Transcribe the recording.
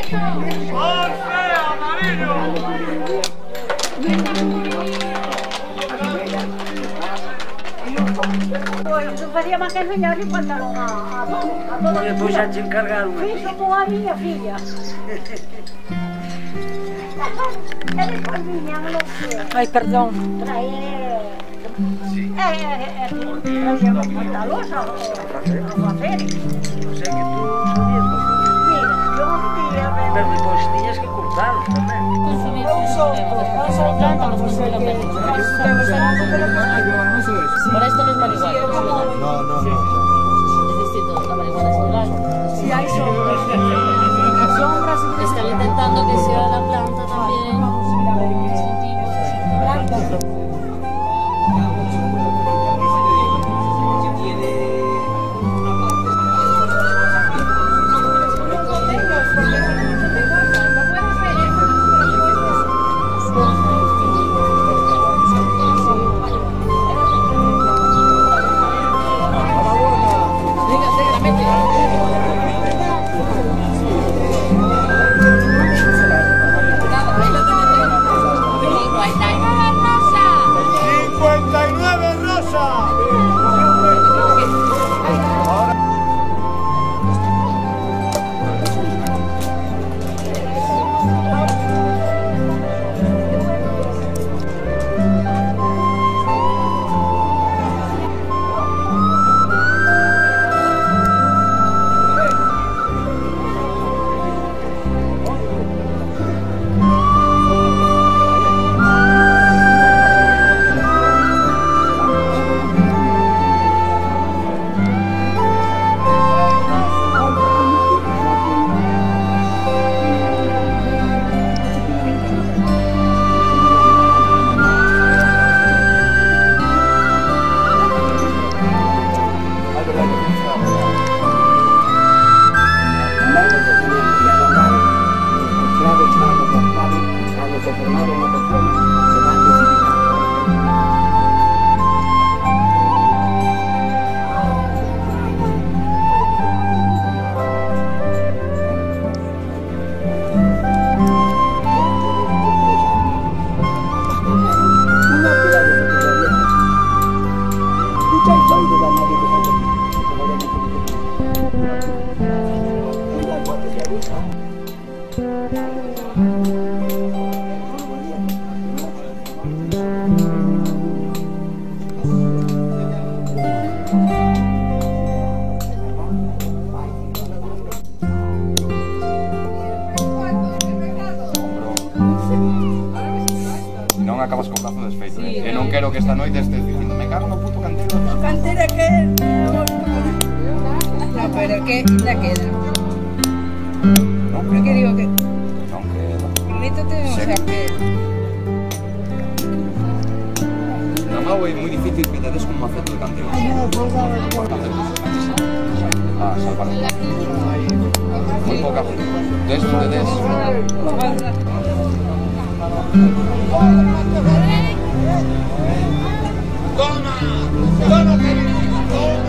Pues non facía máis que enseñar o pantalón a todos. E depois xa te encargaron. Fixo como a miña filla. E despois viñan los que... Ai, perdón. Traían los pantalóns a facer. Non sei que tú sabías facer. Mira, yo un día... Pero depois tiñas que cortalos tamén. Por esto no es marihuana. No. Es distinto, la marihuana es legal. Si hay sombras. Están intentando que sea la planta también distintivo. Non acabas co brazo desfeito, e non quero que esta noite estés dicindo me cago no puto canteiro. O canteiro é que... No, pero que ainda queda. Porque digo que... Non queda. Bonito ten, o sea que... Na mau é moi difícil que te des con maceto de canteiro. Ah, salvar. Moi poca gente. Des, non des. Toma, querido.